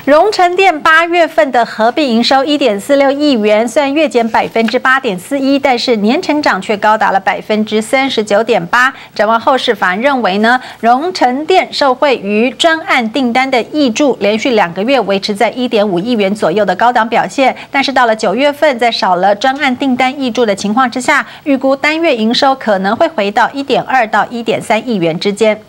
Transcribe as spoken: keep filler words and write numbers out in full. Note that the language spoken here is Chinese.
荣成电八月份的合并营收一点四六亿元，虽然月减百分之八点四一，但是年成长却高达了百分之三十九点八。展望后市，法人认为呢，荣成电受惠于专案订单的挹注，连续两个月维持在一点五亿元左右的高档表现。但是到了九月份，在少了专案订单挹注的情况之下，预估单月营收可能会回到一点二到一点三亿元之间。